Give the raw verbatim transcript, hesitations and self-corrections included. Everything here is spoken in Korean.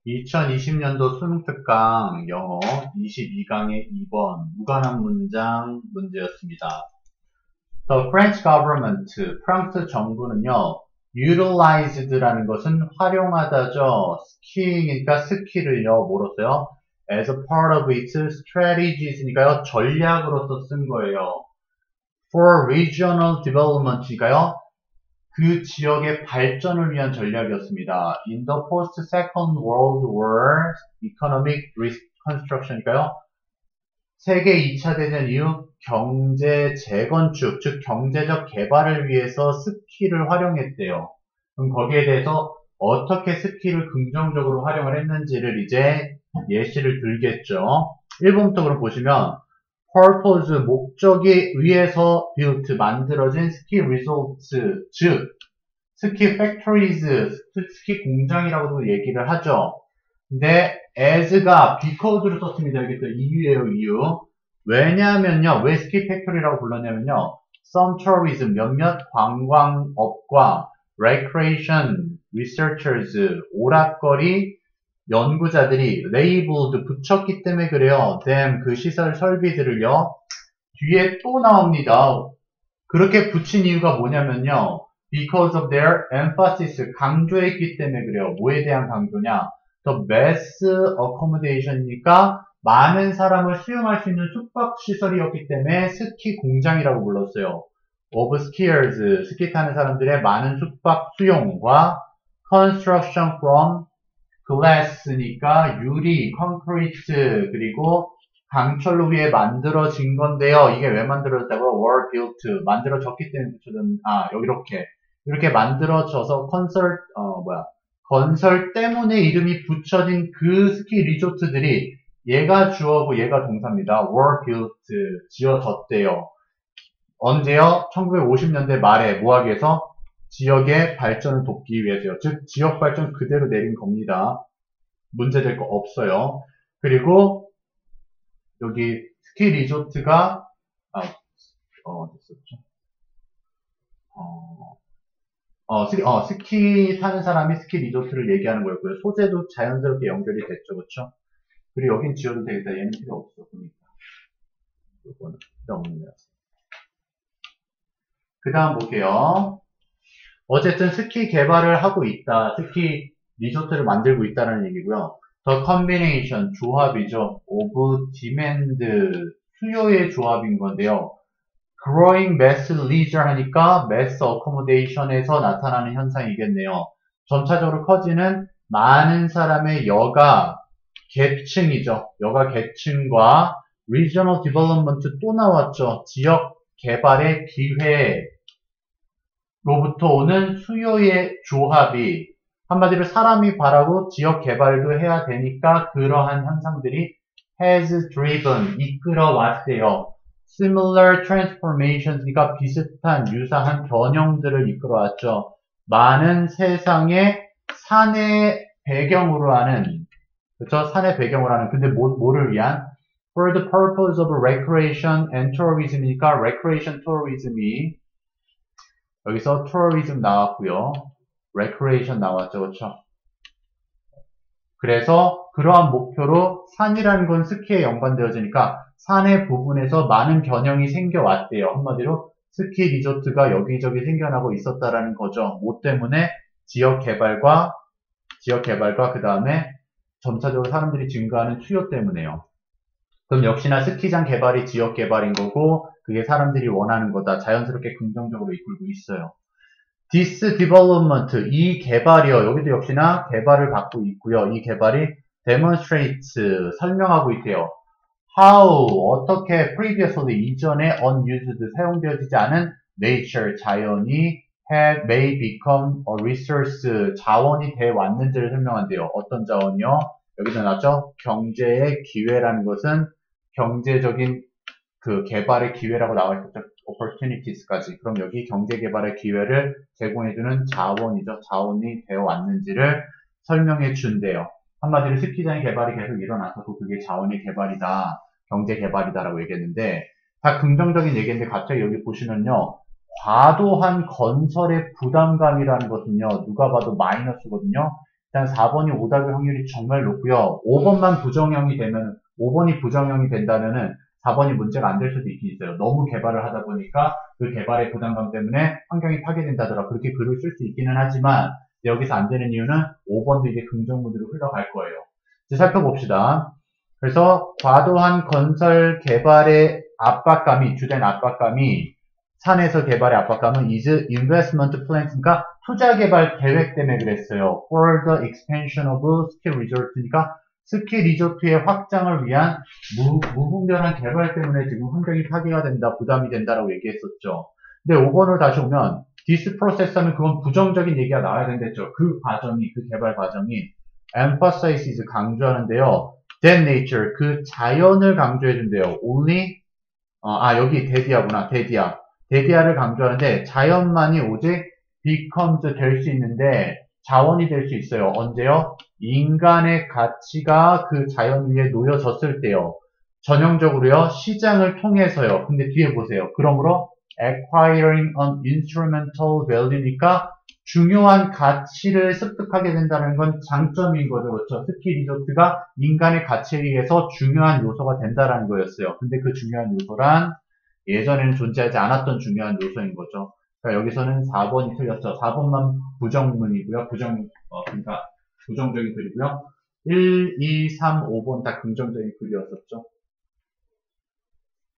이천이십 년도 수능 특강 영어 이십이 강의 이 번 무관한 문장 문제였습니다. The French government, 프랑스 정부는요, utilized라는 것은 활용하다죠. skiing이니까 스키를요, 뭐로써요? as a part of its strategies니까요, 전략으로서 쓴 거예요. for regional development니까요, 그 지역의 발전을 위한 전략이었습니다. In the post-Second World War economic reconstruction이니까요. 세계 이 차 대전 이후 경제 재건축, 즉 경제적 개발을 위해서 스키를 활용했대요. 그럼 거기에 대해서 어떻게 스키를 긍정적으로 활용을 했는지를 이제 예시를 들겠죠. 일 번부터 그럼 보시면 purpose, 목적이 위해서 built, 만들어진 스키 resorts, 즉 스키 factories, 스키 공장이라고도 얘기를 하죠. 근데 as가 because를 썼습니다. 여기 또 이유예요, 이유. 왜냐하면요, 왜 스키 팩토리라고 불렀냐면요, some tourism, 몇몇 관광업과 recreation researchers, 오락거리 연구자들이 labeled, 붙였기 때문에 그래요. them, 그 시설 설비들을요. 뒤에 또 나옵니다. 그렇게 붙인 이유가 뭐냐면요, because of their emphasis, 강조했기 때문에 그래요. 뭐에 대한 강조냐? The mass accommodation이니까 많은 사람을 수용할 수 있는 숙박시설이었기 때문에 스키 공장이라고 불렀어요. of skiers, 스키 타는 사람들의 많은 숙박 수용과 construction from glass니까 유리, concrete, 그리고 강철로 위에 만들어진 건데요. 이게 왜 만들어졌다고? were built, 만들어졌기 때문에 붙여진, 아, 여기 이렇게. 이렇게 만들어져서 건설, 어, 뭐야. 건설 때문에 이름이 붙여진 그 스키 리조트들이 얘가 주어고 얘가 동사입니다. were built, 지어졌대요. 언제요? 천구백오십 년대 말에 뭐 하기 위해서? 지역의 발전을 돕기 위해서요. 즉 지역 발전 그대로 내린 겁니다. 문제될 거 없어요. 그리고 여기 스키 리조트가 아, 어, 됐었죠. 어, 어, 스키, 어, 스키 타는 사람이 스키 리조트를 얘기하는 거였고요. 소재도 자연스럽게 연결이 됐죠, 그렇죠? 그리고 여긴 지워도 되겠다. 얘는 필요 없어, 보니까. 이거는 필요 없는 거였어. 그 다음 볼게요. 어쨌든 스키 개발을 하고 있다. 스키 리조트를 만들고 있다는 얘기고요. The combination, 조합이죠. of demand, 수요의 조합인 건데요. growing mass leisure 하니까 mass accommodation에서 나타나는 현상이겠네요. 점차적으로 커지는 많은 사람의 여가 계층이죠. 여가 계층과 regional development 또 나왔죠. 지역 개발의 기회 로부터 오는 수요의 조합이 한마디로 사람이 바라고 지역 개발도 해야 되니까 그러한 현상들이 has driven, 이끌어왔대요. similar transformations, 그러니까 비슷한, 유사한 변형들을 이끌어왔죠. 많은 세상의 산의 배경으로 하는, 그렇죠? 산의 배경으로 하는, 근데 뭐, 뭐를 위한? for the purpose of recreation and tourism이니까 recreation tourism이 여기서 tourism 나왔고요. recreation 나왔죠. 그렇죠? 그래서 그러한 목표로 산이라는 건 스키에 연관되어지니까 산의 부분에서 많은 변형이 생겨왔대요. 한마디로 스키 리조트가 여기저기 생겨나고 있었다라는 거죠. 뭐 때문에? 지역 개발과 지역 개발과 그 다음에 점차적으로 사람들이 증가하는 수요 때문에요. 그럼 역시나 스키장 개발이 지역 개발인 거고 그게 사람들이 원하는 거다. 자연스럽게 긍정적으로 이끌고 있어요. This development, 이 개발이요. 여기도 역시나 개발을 받고 있고요. 이 개발이 demonstrates, 설명하고 있대요. How, 어떻게 previously, 이전에 unused, 사용되어지지 않은 nature, 자연이 have, may become a resource, 자원이 돼 왔는지를 설명한대요. 어떤 자원이요? 여기도 나왔죠? 경제의 기회라는 것은 경제적인 그 개발의 기회라고 나와 있었죠. opportunities까지. 그럼 여기 경제 개발의 기회를 제공해주는 자원이죠. 자원이 되어 왔는지를 설명해 준대요. 한마디로 스키장 개발이 계속 일어나서도 그게 자원의 개발이다. 경제 개발이다라고 얘기했는데 다 긍정적인 얘기인데 갑자기 여기 보시면요. 과도한 건설의 부담감이라는 것은요. 누가 봐도 마이너스거든요. 일단 사 번이 오답일 확률이 정말 높고요. 오 번만 부정형이 되면, 오 번이 부정형이 된다면은 사 번이 문제가 안 될 수도 있긴 있어요. 너무 개발을 하다 보니까 그 개발의 부담감 때문에 환경이 파괴된다더라. 그렇게 글을 쓸 수 있기는 하지만 여기서 안 되는 이유는 오 번도 이제 긍정 모드로 흘러갈 거예요. 이제 살펴봅시다. 그래서 과도한 건설 개발의 압박감이, 주된 압박감이, 산에서 개발의 압박감은 is investment plans, 그러니까 투자 개발 계획 때문에 그랬어요. for the expansion of ski resort니까 스키 리조트의 확장을 위한 무, 무분별한 개발 때문에 지금 환경이 파괴가 된다, 부담이 된다라고 얘기했었죠. 근데 오 번으로 다시 오면 this process 하면 그건 부정적인 얘기가 나와야 된댔죠. 그 과정이, 그 개발 과정이 emphasizes 강조하는데요. that nature, 그 자연을 강조해준대요. only, 어, 아, 여기 데디아구나, 데디아. 데디아를 강조하는데 자연만이 오직 becomes 될 수 있는데 자원이 될 수 있어요. 언제요? 인간의 가치가 그 자연 위에 놓여졌을 때요. 전형적으로요. 시장을 통해서요. 근데 뒤에 보세요. 그러므로 acquiring an instrumental value니까 중요한 가치를 습득하게 된다는 건 장점인 거죠. 그렇죠? 스키 리조트가 인간의 가치에 의해서 중요한 요소가 된다는 거였어요. 근데 그 중요한 요소란 예전에는 존재하지 않았던 중요한 요소인 거죠. 그러니까 여기서는 사 번이 틀렸죠. 사 번만 부정문이고요. 부정, 어, 그러니까 부정적인 글이고요. 일, 이, 삼, 오 번 다 긍정적인 글이었었죠.